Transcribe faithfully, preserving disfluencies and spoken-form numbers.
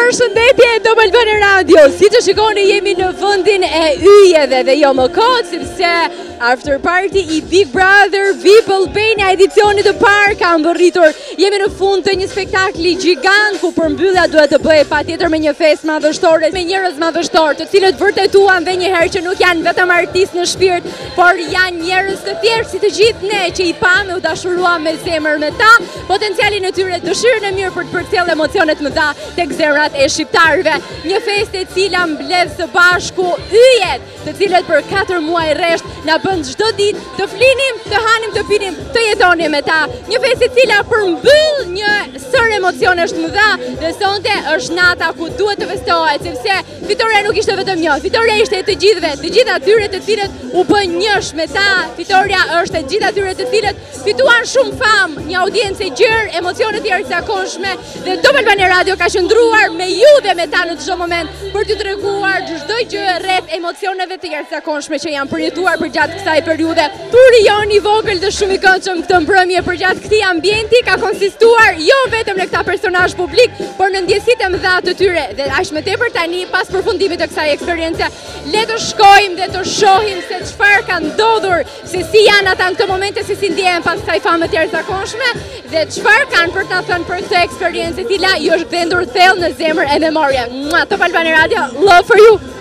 Përshëndetje do Albana Radio. Si që shikoni jemi në vendin e yjeve dhe jo më kot, sepse After Party i Big Brother V I P Albania edicionit të parë ka mbërritur. Jemi në fund të një spektakli gjigant ku përmbyllja duhet të bëhej patjetër me një festë madhështore, me njerëz madhështor, të cilët vërtetuan dhe një herë që nuk janë vetëm artistë në shpirt, por janë njerëz të thjeshtë si të gjithë ne që i pam e u dashuruam me zemër me ta, potencialin e tyre, dëshirën e mirë për të përcjellë emocionet më dha tek zemrat e shqiptarëve. Një festë e cila mbledh së bashku yjet, të cilët për katër muaj rresht na bën çdo ditë të flinim, të hanim, të pinim, të jetonim me ta. Një festë e cila përmbyll një sër emocionesh të mëdha dhe sonte është nata ku duhet të festohet, sepse fitoria nuk ishte vetëm një, fitoria ishte e të gjithëve, të gjithë atyre të cilët u bën njësh me ta. Fitoria është e gjithë atyre të cilët fituan shumë famë, një audiencë e gjerë, emocione të jashtëzakonshme dhe Top Albana Radio ka qëndruar me ju dhe me ta në çdo moment për t'ju treguar çdo gjë rreth emocioneve të jashtëzakonshme që janë përjetuar për gjatë kësaj periudhe. Turi jonë i vogël dhe shumë i këndshëm këtë mbrëmje për gjatë këtij ambienti ka konsistuar jo vetëm në këta personazh publik, por në ndjesitë e mëdha të tyre dhe aq më tepër tani pas përfundimit të kësaj eksperience, le të shkojmë dhe të shohim se çfarë ka ndodhur, se si janë ata në këtë momente, se si ndjehen pas kësaj fame të jashtëzakonshme dhe çfarë kanë për ta thënë për këtë eksperiencë e cila ju është gjendur thellë në zemër e memorie. Top Albana Radio, love for you.